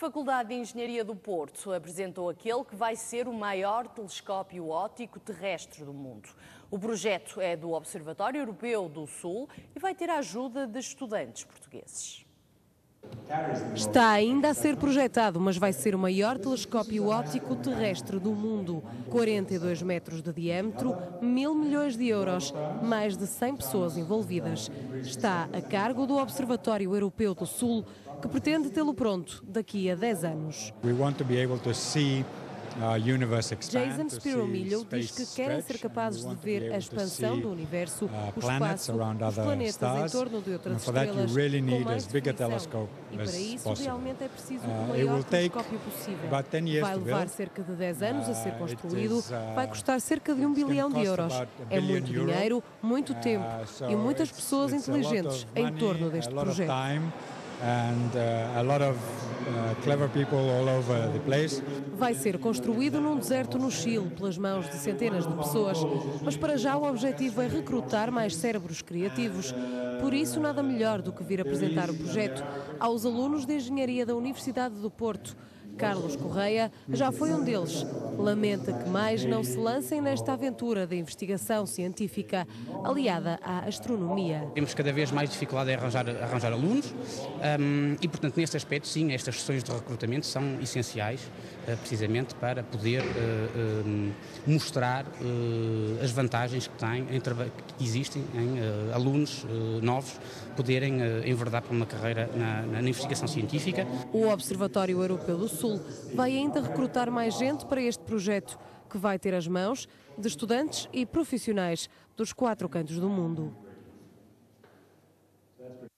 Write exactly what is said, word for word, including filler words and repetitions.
Faculdade de Engenharia do Porto apresentou aquele que vai ser o maior telescópio óptico terrestre do mundo. O projeto é do Observatório Europeu do Sul e vai ter a ajuda de estudantes portugueses. Está ainda a ser projetado, mas vai ser o maior telescópio óptico terrestre do mundo. quarenta e dois metros de diâmetro, mil milhões de euros, mais de cem pessoas envolvidas. Está a cargo do Observatório Europeu do Sul, que pretende tê-lo pronto daqui a dez anos. Jason Spiromilho diz que querem ser capazes de ver a expansão do universo, o espaço, os planetas em torno de outras estrelas com mais definição. E para isso realmente é preciso o maior telescópio possível. Vai levar cerca de dez anos a ser construído, vai custar cerca de um bilhão de euros. É muito dinheiro, muito tempo e muitas pessoas inteligentes em torno deste projeto. And uh, a lot of uh, clever people all over the place. Vai ser construído num deserto no Chile, pelas mãos de centenas de pessoas, mas para já o objetivo é recrutar mais cérebros criativos. Por isso, nada melhor do que vir apresentar o projeto aos alunos de Engenharia da Universidade do Porto. Carlos Correia já foi um deles. Lamenta que mais não se lancem nesta aventura de investigação científica aliada à astronomia. Temos cada vez mais dificuldade em arranjar, arranjar alunos um, e, portanto, nesse aspecto, sim, estas sessões de recrutamento são essenciais, uh, precisamente para poder uh, uh, mostrar uh, as vantagens que, têm em, que existem em uh, alunos uh, novos poderem uh, enverdar para uma carreira na, na investigação científica. O Observatório Europeu do Sul vai ainda recrutar mais gente para este projeto, que vai ter as mãos de estudantes e profissionais dos quatro cantos do mundo.